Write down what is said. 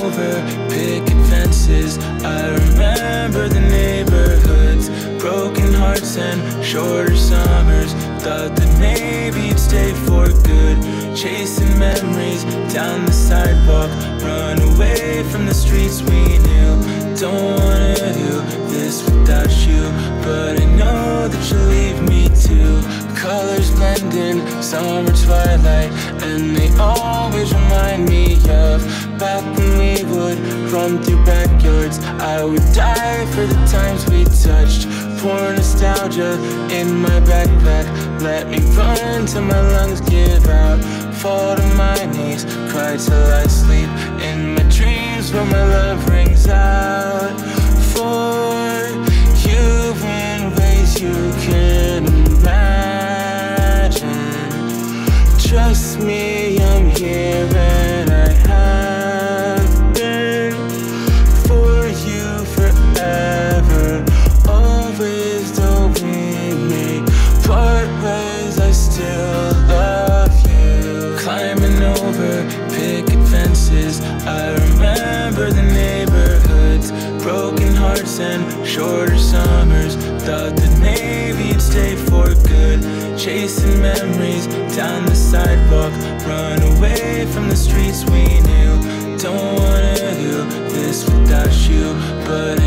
over picket fences. I remember the neighborhoods, broken hearts and shorter summers. Thought that maybe you'd stay for good, chasing memories down the sidewalk, run away from the streets we knew. Don't wanna do this without you, but I know that you'll leave me too. Colors blend in summer twilight, and they always remind me of back when we would run through backyards. I would die for the times we touched. Pour nostalgia in my backpack, let me run till my lungs give out. Fall to my knees, cry till I sleep in my dreams where my love rings out. For you in ways you can imagine. Trust me, I'm here and I have been for you forever. Always though we may part ways, I still love you. Climbing over picket fences, I remember the neighborhoods, broken hearts and shorter summers. Thought that maybe you'd stay for good, chasing memories down the sidewalk, run away from the streets we knew. Don't wanna do this without you, but